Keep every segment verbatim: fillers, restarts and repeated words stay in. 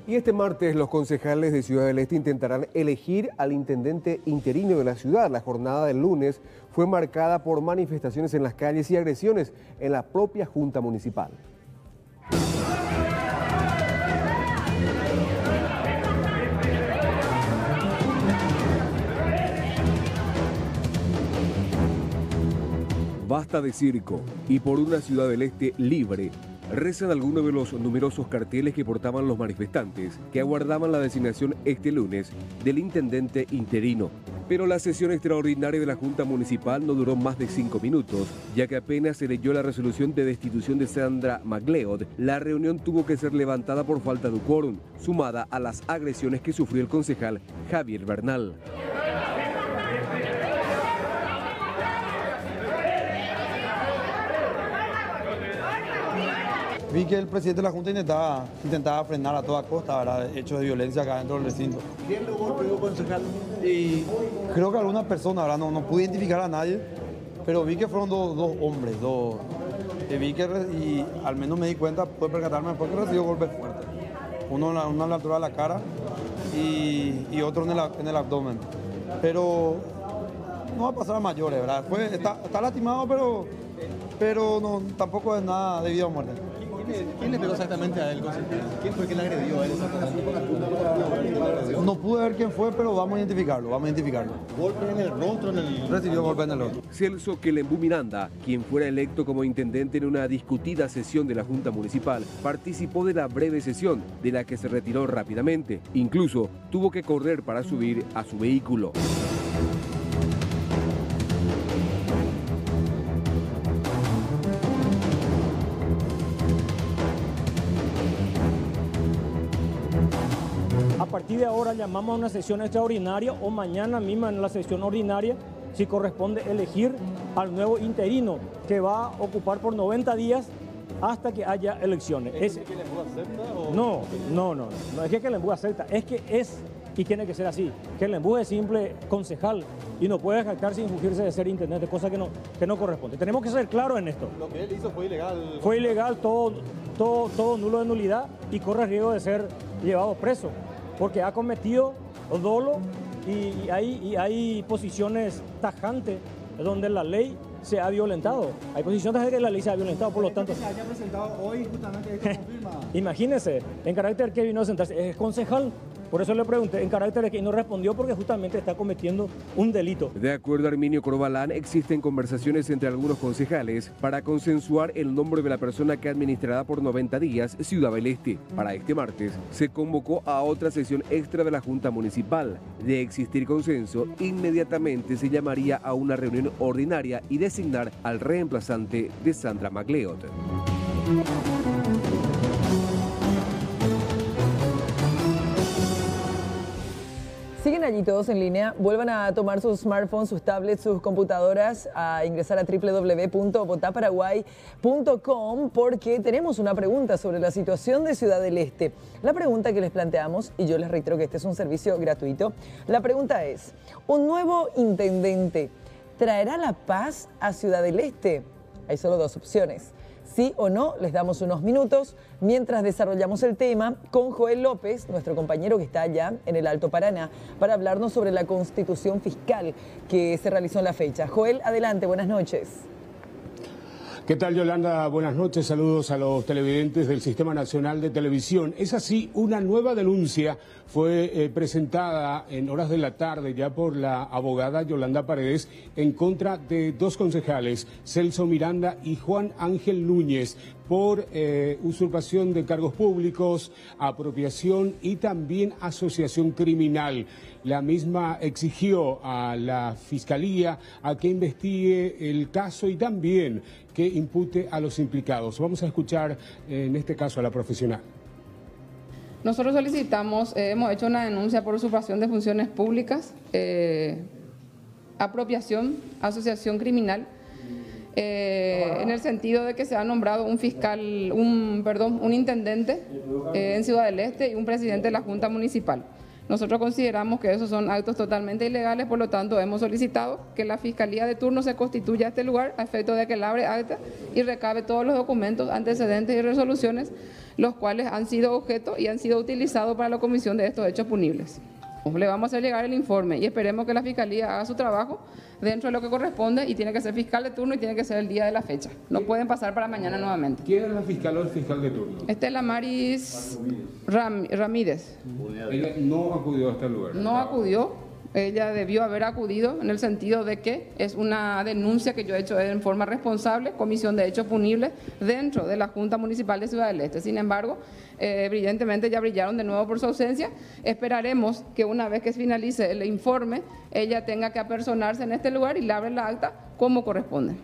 Y este martes los concejales de Ciudad del Este intentarán elegir al intendente interino de la ciudad. La jornada del lunes fue marcada por manifestaciones en las calles y agresiones en la propia Junta Municipal. Basta de circo y por una Ciudad del Este libre, rezan algunos de los numerosos carteles que portaban los manifestantes que aguardaban la designación este lunes del intendente interino. Pero la sesión extraordinaria de la Junta Municipal no duró más de cinco minutos, ya que apenas se leyó la resolución de destitución de Sandra MacLeod, la reunión tuvo que ser levantada por falta de quórum, sumada a las agresiones que sufrió el concejal Javier Bernal. Vi que el presidente de la Junta intentaba, intentaba frenar a toda costa, ¿verdad?, hechos de violencia acá dentro del recinto. ¿Quién lo golpeó, concejal? Y creo que alguna persona, ¿verdad? No, no pude identificar a nadie, pero vi que fueron dos, dos hombres, dos. Y vi que, y al menos me di cuenta, pude percatarme después que recibió golpes fuertes. Uno en la, uno en la altura de la cara y, y otro en el, en el abdomen. Pero no va a pasar a mayores, ¿verdad? Fue, está, está lastimado, pero, pero no, tampoco es nada de vida o muerte. ¿Quién le pegó exactamente a él? ¿Quién fue quien le agredió a él exactamente? No pude ver quién fue, pero vamos a identificarlo, vamos a identificarlo. ¿Golpe en el rostro? En el... Recibió golpe en el rostro. Celso Quelembú Miranda, quien fuera electo como intendente en una discutida sesión de la Junta Municipal, participó de la breve sesión, de la que se retiró rápidamente. Incluso tuvo que correr para subir a su vehículo. A partir de ahora llamamos a una sesión extraordinaria o mañana misma en la sesión ordinaria, si corresponde elegir al nuevo interino que va a ocupar por noventa días hasta que haya elecciones. ¿Es que Quelembú acepta o...? No, no, no, no es que Quelembú acepta, es que es y tiene que ser así. Quelembú es simple concejal y no puede jactarse sin fugirse de ser intendente, cosa que no, que no corresponde. Tenemos que ser claros en esto. Lo que él hizo fue ilegal. Fue ilegal, todo, todo, todo nulo de nulidad y corre riesgo de ser llevado preso, porque ha cometido dolo y, y, hay, y hay posiciones tajantes donde la ley se ha violentado. Hay posiciones de que la ley se ha violentado, por lo tanto... Que se haya presentado hoy justamente esto confirma. Imagínese, en carácter que vino a sentarse, es concejal. Por eso le pregunté, en carácter de que no respondió porque justamente está cometiendo un delito. De acuerdo a Arminio Corbalán, existen conversaciones entre algunos concejales para consensuar el nombre de la persona que administrará por noventa días Ciudad del Este. Para este martes se convocó a otra sesión extra de la Junta Municipal. De existir consenso, inmediatamente se llamaría a una reunión ordinaria y designar al reemplazante de Sandra MacLeod. Siguen allí todos en línea, vuelvan a tomar sus smartphones, sus tablets, sus computadoras, a ingresar a doble u doble u doble u punto vota paraguay punto com porque tenemos una pregunta sobre la situación de Ciudad del Este. La pregunta que les planteamos, y yo les reitero que este es un servicio gratuito, la pregunta es, ¿un nuevo intendente traerá la paz a Ciudad del Este? Hay solo dos opciones. Sí o no, les damos unos minutos mientras desarrollamos el tema con Joel López, nuestro compañero que está allá en el Alto Paraná, para hablarnos sobre la constitución fiscal que se realizó en la fecha. Joel, adelante, buenas noches. ¿Qué tal, Yolanda? Buenas noches, saludos a los televidentes del Sistema Nacional de Televisión. Es así, una nueva denuncia fue eh, presentada en horas de la tarde ya por la abogada Yolanda Paredes en contra de dos concejales, Celso Miranda y Juan Ángel Núñez, por eh, usurpación de cargos públicos, apropiación y también asociación criminal. La misma exigió a la Fiscalía a que investigue el caso y también que impute a los implicados. Vamos a escuchar eh, en este caso a la profesional. Nosotros solicitamos, eh, hemos hecho una denuncia por usurpación de funciones públicas, eh, apropiación, asociación criminal, Eh, en el sentido de que se ha nombrado un fiscal, un, perdón, un intendente eh, en Ciudad del Este y un presidente de la Junta Municipal. Nosotros consideramos que esos son actos totalmente ilegales, por lo tanto hemos solicitado que la Fiscalía de turno se constituya a este lugar a efecto de que labre acta y recabe todos los documentos, antecedentes y resoluciones los cuales han sido objeto y han sido utilizados para la comisión de estos hechos punibles. Le vamos a hacer llegar el informe y esperemos que la Fiscalía haga su trabajo dentro de lo que corresponde y tiene que ser fiscal de turno y tiene que ser el día de la fecha. No pueden pasar para mañana nuevamente. ¿Quién es la fiscal o el fiscal de turno? Estela Maris Ram- Ramírez. Ella no acudió a este lugar. No acudió. Ella debió haber acudido en el sentido de que es una denuncia que yo he hecho en forma responsable, comisión de hechos punibles dentro de la Junta Municipal de Ciudad del Este. Sin embargo, eh, brillantemente ya brillaron de nuevo por su ausencia. Esperaremos que una vez que finalice el informe, ella tenga que apersonarse en este lugar y le abren la acta como corresponde.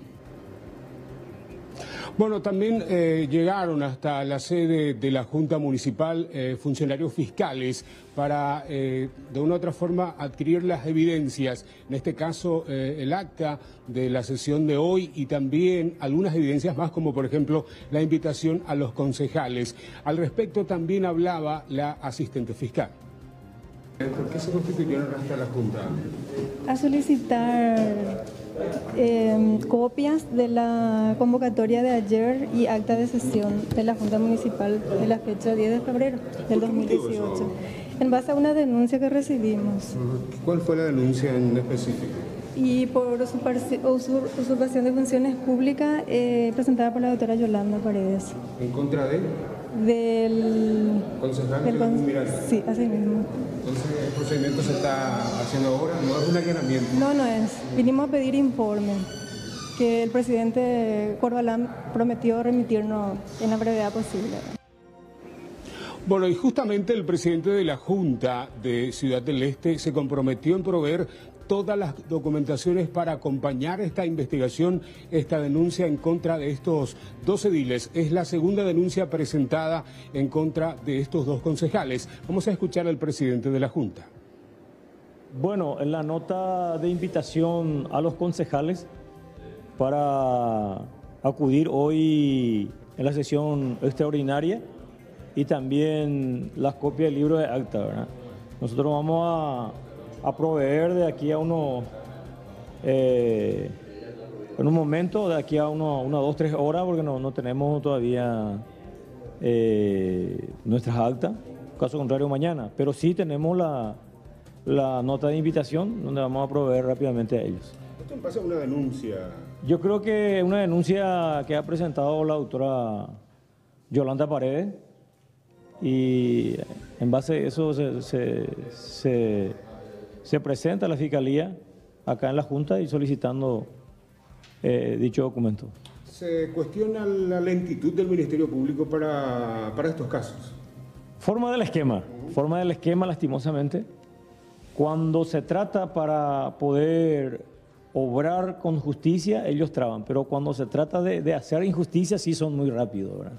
Bueno, también eh, llegaron hasta la sede de la Junta Municipal eh, funcionarios fiscales para, eh, de una u otra forma, adquirir las evidencias, en este caso eh, el acta de la sesión de hoy y también algunas evidencias más, como por ejemplo la invitación a los concejales. Al respecto también hablaba la asistente fiscal. ¿Por qué se constituyeron hasta la Junta? A solicitar eh, copias de la convocatoria de ayer y acta de sesión de la Junta Municipal de la fecha diez de febrero del dos mil dieciocho, en base a una denuncia que recibimos. ¿Cuál fue la denuncia en específico? Y por usurpación de funciones públicas eh, presentada por la doctora Yolanda Paredes. ¿En contra de él? Del concejal del con... Miranda. Sí, así mismo. Entonces, ¿el procedimiento se está haciendo ahora? ¿No es un allanamiento? No, no es. Vinimos a pedir informe que el presidente Corbalán prometió remitirnos en la brevedad posible. Bueno, y justamente el presidente de la Junta de Ciudad del Este se comprometió en proveer todas las documentaciones para acompañar esta investigación, esta denuncia en contra de estos dos ediles. Es la segunda denuncia presentada en contra de estos dos concejales. Vamos a escuchar al presidente de la Junta. Bueno, en la nota de invitación a los concejales para acudir hoy en la sesión extraordinaria y también las copias del libro de acta, ¿verdad? Nosotros vamos a a proveer de aquí a unos, eh, en un momento, de aquí a uno, una, dos, tres horas, porque no, no tenemos todavía eh, nuestras actas, caso contrario mañana, pero sí tenemos la, la nota de invitación donde vamos a proveer rápidamente a ellos. ¿Esto pasa una denuncia? Yo creo que una denuncia que ha presentado la doctora Yolanda Paredes y en base a eso se... se, se Se presenta a la Fiscalía acá en la Junta y solicitando eh, dicho documento. ¿Se cuestiona la lentitud del Ministerio Público para, para estos casos? Forma del esquema, forma del esquema lastimosamente. Cuando se trata para poder obrar con justicia, ellos traban, pero cuando se trata de, de hacer injusticia sí son muy rápidos, ¿verdad?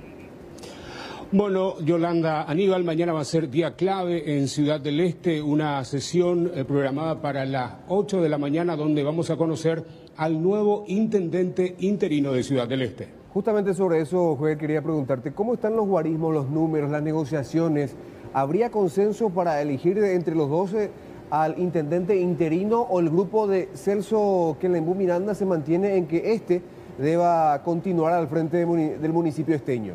Bueno, Yolanda, Aníbal, mañana va a ser día clave en Ciudad del Este, una sesión eh, programada para las ocho de la mañana donde vamos a conocer al nuevo intendente interino de Ciudad del Este. Justamente sobre eso, Joel, quería preguntarte, ¿cómo están los guarismos, los números, las negociaciones? ¿Habría consenso para elegir de entre los doce al intendente interino o el grupo de Celso Quelembú Miranda se mantiene en que este deba continuar al frente de muni- del municipio esteño?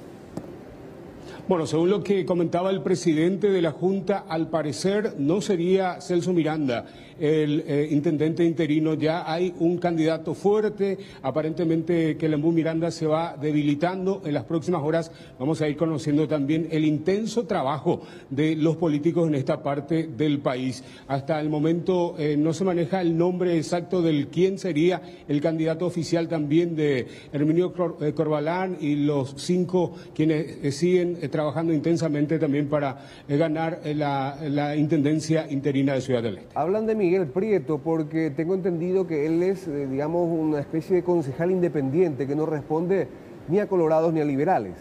Bueno, según lo que comentaba el presidente de la Junta, al parecer no sería Celso Miranda el eh, intendente interino. Ya hay un candidato fuerte, aparentemente Quelembú Miranda se va debilitando. En las próximas horas vamos a ir conociendo también el intenso trabajo de los políticos en esta parte del país. Hasta el momento eh, no se maneja el nombre exacto del quién sería el candidato oficial también de Herminio Cor eh, Corbalán y los cinco quienes eh, siguen eh, trabajando intensamente también para eh, ganar eh, la, la intendencia interina de Ciudad del Este. Hablan de Miguel Prieto porque tengo entendido que él es, eh, digamos, una especie de concejal independiente que no responde ni a colorados ni a liberales.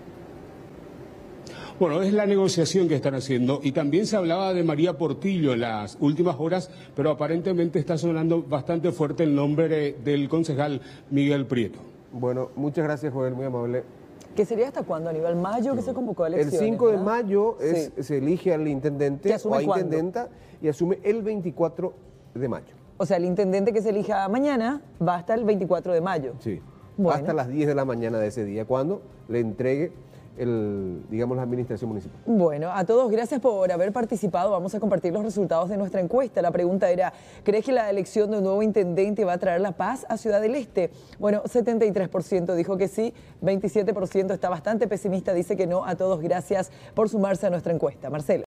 Bueno, es la negociación que están haciendo y también se hablaba de María Portillo en las últimas horas, pero aparentemente está sonando bastante fuerte el nombre del concejal Miguel Prieto. Bueno, muchas gracias, Joel, muy amable. ¿Qué sería hasta cuándo, Aníbal? ¿Mayo que se convocó a El elecciones? cinco de ¿verdad? mayo es, Sí. se elige al intendente ¿Que asume o a cuándo? intendenta y asume el veinticuatro de mayo. O sea, el intendente que se elija mañana va hasta el veinticuatro de mayo. Sí, Bueno. hasta las diez de la mañana de ese día, cuando le entregue el, digamos, la administración municipal. Bueno, a todos gracias por haber participado. Vamos a compartir los resultados de nuestra encuesta. La pregunta era, ¿crees que la elección de un nuevo intendente va a traer la paz a Ciudad del Este? Bueno, setenta y tres por ciento dijo que sí, veintisiete por ciento está bastante pesimista, dice que no. A todos gracias por sumarse a nuestra encuesta. Marcela.